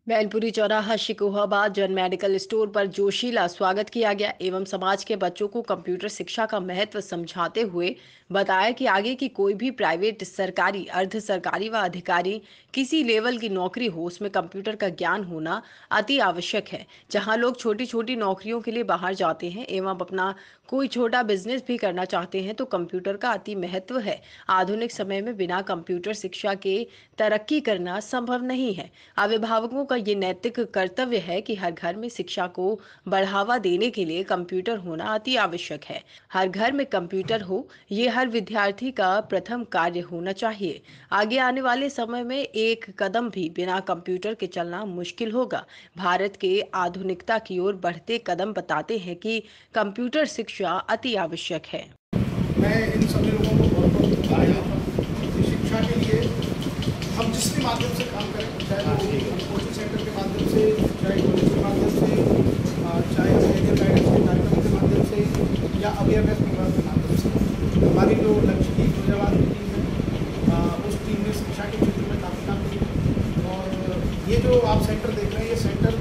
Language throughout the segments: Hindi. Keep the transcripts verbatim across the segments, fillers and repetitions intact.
मैनपुरी चौराहा शिकोहाबाद जन मेडिकल स्टोर पर जोशीला स्वागत किया गया एवं समाज के बच्चों को कंप्यूटर शिक्षा का महत्व समझाते हुए बताया कि आगे की कोई भी प्राइवेट, सरकारी, अर्ध सरकारी व अधिकारी किसी लेवल की नौकरी हो, उसमें कंप्यूटर का ज्ञान होना अति आवश्यक है। जहां लोग छोटी छोटी नौकरियों के लिए बाहर जाते हैं एवं अपना कोई छोटा बिजनेस भी करना चाहते हैं तो कंप्यूटर का अति महत्व है। आधुनिक समय में बिना कंप्यूटर शिक्षा के तरक्की करना संभव नहीं है। अभिभावकों का ये नैतिक कर्तव्य है कि हर घर में शिक्षा को बढ़ावा देने के लिए कंप्यूटर होना अति आवश्यक है। हर घर में कंप्यूटर हो, ये हर विद्यार्थी का प्रथम कार्य होना चाहिए। आगे आने वाले समय में एक कदम भी बिना कंप्यूटर के चलना मुश्किल होगा। भारत के आधुनिकता की ओर बढ़ते कदम बताते हैं कि कंप्यूटर शिक्षा अति आवश्यक है। मैं इन सभी लोगों को बहुत बहुत बधाई देता हूँ कि शिक्षा के लिए हम जिस भी माध्यम से काम करें, चाहे वो कोचिंग सेंटर के माध्यम से, चाहे कॉलेज के माध्यम से, चाहे करियर गाइडेंस के कार्यक्रम के माध्यम से या अवेयरनेस प्रोग्राम के माध्यम से, हमारी जो लक्ष्य की फैजाबाद की टीम है उस टीम ने शिक्षा के क्षेत्र में काफ़ी काम किया। और ये जो आप सेंटर देख रहे हैं, ये सेंटर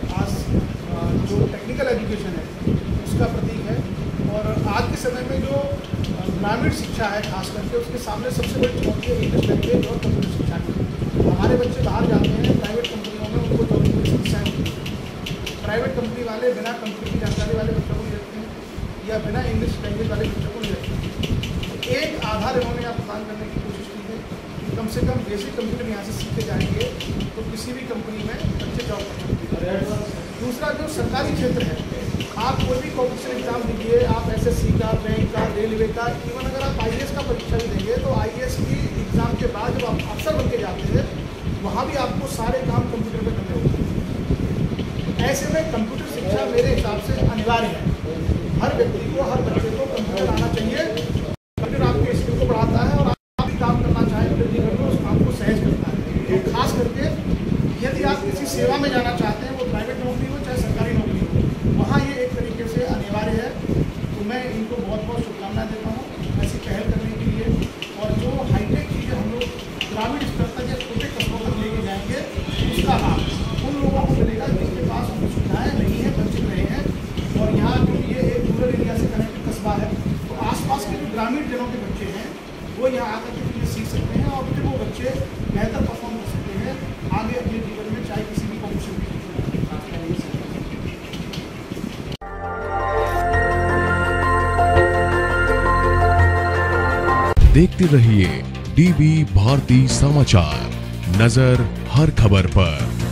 आज जो टेक्निकल एजुकेशन है उसका प्रतीक है। और आज के समय में जो ग्रामीण शिक्षा है खास करके, उसके सामने सबसे बड़ी चुनौती है इंग्लिश लैंग्वेज और कंप्यूटर शिक्षा की। हमारे बच्चे बाहर जाते हैं प्राइवेट कंपनियों में, उनको जॉब की समस्याएँ होती हैं। प्राइवेट कंपनी वाले बिना कंप्यूटर की जानकारी वाले बच्चों को नहीं रखते हैं या बिना इंग्लिश लैंग्वेज वाले बच्चों को नहीं रखते हैं। तो एक आधार इन्होंने आप प्रदान करने की कोशिश की है कि कम से कम बेसिक कंप्यूटर यहाँ से सीखे जाएंगे तो किसी भी कंपनी में बच्चे जॉब कर सकते हैं। दूसरा जो सरकारी क्षेत्र है, आप कोई भी कॉम्पिटिशन एग्जाम दीजिए, आप एसएससी का, बैंक का, रेलवे का, इवन अगर आप आईएएस का परीक्षा भी देंगे तो आईएएस की एग्जाम के बाद जब आप अफसर बन के जाते हैं वहाँ भी आपको सारे काम कंप्यूटर पे करने होते हैं। ऐसे में कंप्यूटर शिक्षा मेरे हिसाब से अनिवार्य है। हर व्यक्ति को, हर बच्चे को कंप्यूटर आना चाहिए। कंप्यूटर आपके स्किल को बढ़ाता है और आप भी काम करना चाहें वृद्धि करके उस काम को सहज करता है। तो खास करके यदि आप किसी सेवा में जाना चाहते हैं, वो प्राइवेट नौकरी हो चाहे सरकारी नौकरी हो, वहाँ ये एक तरीके से अनिवार्य है। तो मैं इनको बहुत बहुत शुभकामनाएं देता हूँ ऐसी पहल करने के लिए। और जो हाईटेक चीज़ें हम लोग ग्रामीण स्तर तक या छोटे कस्बों तक लेके जाएंगे, उसका लाभ उन लोगों को मिलेगा जिनके पास उनकी सुविधाएँ नहीं हैं, वंचित रहे हैं। और यहाँ जो ये एक रूरल एरिया से कनेक्टेड कस्बा है, तो आसपास के जो ग्रामीण जनों के बच्चे हैं वो यहाँ आकर के चीज़ें सीख सकते हैं और फिर वो बच्चे बेहतर परफॉर्म कर सकते हैं आगे अपने जीवन में, चाहे किसी भी कॉम्पिटिशन में। देखते रहिए डीबी भारती समाचार, नजर हर खबर पर।